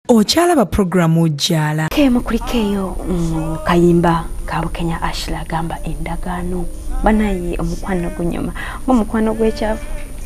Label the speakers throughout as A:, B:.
A: Okyalaba programu Wujjaala.
B: Mukulikeyo kayimba ka Bukenya Ashla gamba endagaano banaye omukwano gunyuma ngomukwano gw'ekyavu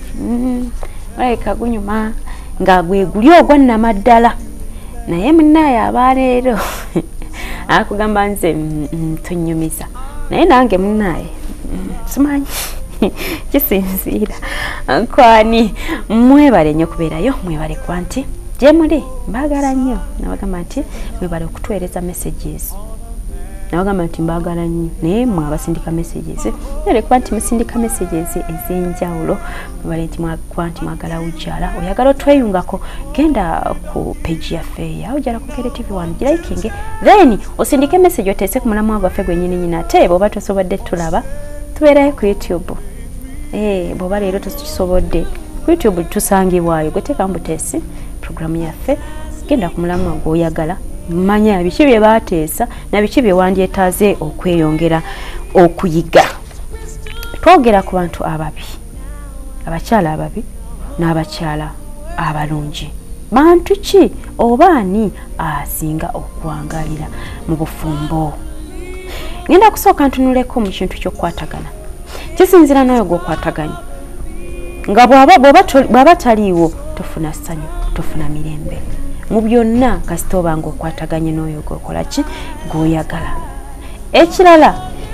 B: gunyuma nga gwe guli ogwa namaddala naye munnaye abaleero akugamba nze tunyumiza naye nange munnaye simanyi kisinziira kwani mwebale nnyo kubeerayo mwebale kuba nti Jemuli mbagala nnyo nabagamba nti mwebale okutwereza messages nabagamba nti mbagala nnyo naye mwe abasindika messages nere kuba nti musindika messages ez'enjawulo mwebale nti mwagala Wujjaala oyagala otweyungako genda ku page yaffe ya Wujjaala ku Bukedde TV1 girayikinge then osindike message oteese ku mulamwa gwaffe gwennyini nyini ate bw'oba tosobodde tulaba tubeerayo ku YouTube bw'oba leero tokisobodde ku YouTube tusangibwayo gwe teeka mbuteesi programu yaffe genda ku mulamwa gw'oyagala manya biki bye baateesa na biki bye wandyetaaze okweyongera okuyiga. Twogera ku bantu ababi, abakyala ababi n'abakyala abalungi. Bantu ki obaani asinga okwangalira mu bufumbo? Ngenda kusooka ntunuleko mu kintu ky'okukwatagana. Kisinzira n'oyo gw'okwataganya. Nga bw'aba taliiwo tofuna ssanyu, tofuna mirembe. Mu byonna kasita oba ng'okwataganye n'oyo gw'okola ki gw'oyagala. Ekirala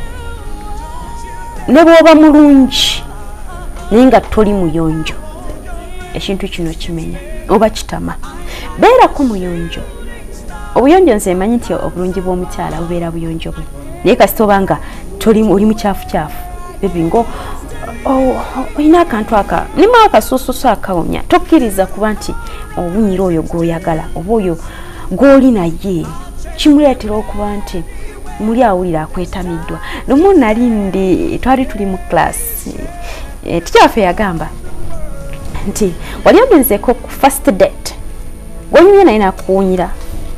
B: ne bw'oba mulungi naye nga toli muyonjo, ekintu kino kimenya oba kitama. Beerako muyonjo. Obuyonjo nze manyi nti obulungi bw'omukyala bubeera buyonjo bwe. Naye kasita oba nga oli mukyafu bibingo oyina akantu aka nimu akasuusuusu akawunya tokkiriza kuba nti obunyira oyo gw'oyagala oba oyo gw'oli naye kimuleetera okuba nti muli awulira akwetamiddwa. Lumu nali twali tuli mu class tikyaffe yagamba nti wali ogenzeeko ku first date gw'onyumye naye nakuwunyira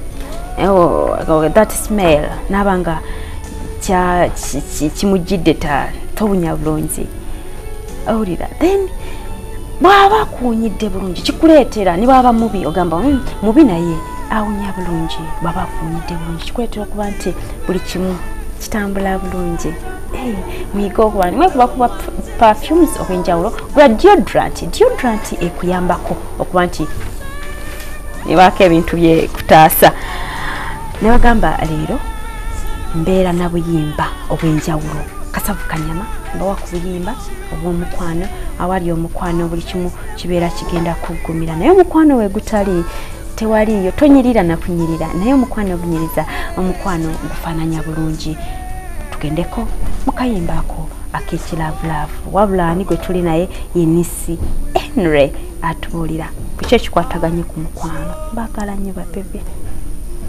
B: that smell n'abanga kimujjidde tobunya bulungi awulira then bw'aba akuwunyidde bulungi kikuleetera ne bw'aba mubi ogamba mubi naye awunya bulungi bw'aba akuwunyidde bulungi kikuleetera okuba nti buli kimu kitambula bulungi. Muyiga okuba mwekuba kuba perfumes obw'enjawulo gula deodorant ekuyambako okuba nti nebaako ebintu bye kutaasa. Ne bagamba leero mbeera na buyimba obw'enjawulo kasavu kanyama mbawa ku buyimba obw'omukwano awali omukwano buli kimu kibeera kigenda kuggumira naye omukwano we gutali tewaliyo tonyirira na kunyirira naye omukwano gunyiriza omukwano gufaananya bulungi. Tugendeko mukayimbaako ak'ekilavulavu wabula ani gwe tuli naye yenisi Henry atubuulira biki ekikwataganye ku mukwano. Mbagala nnyo bapebe.